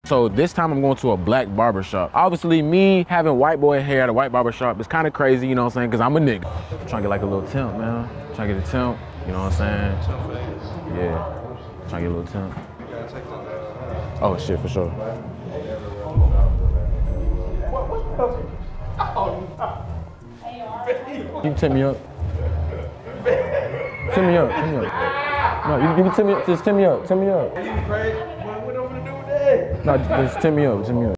So this time I'm going to a black barbershop. Obviously, me having white boy hair at a white barbershop is kind of crazy, you know what I'm saying? Because I'm a nigga. I'm trying to get like a little temp, man. Trying to get a temp, you know what I'm saying? Yeah, trying to get a little temp. Oh shit, for sure. You can tip me up. Tip me up, tip me up. No, you can tip me up, just tip me up, tip me up. What over to do with that? No, just tip me up, tip me up.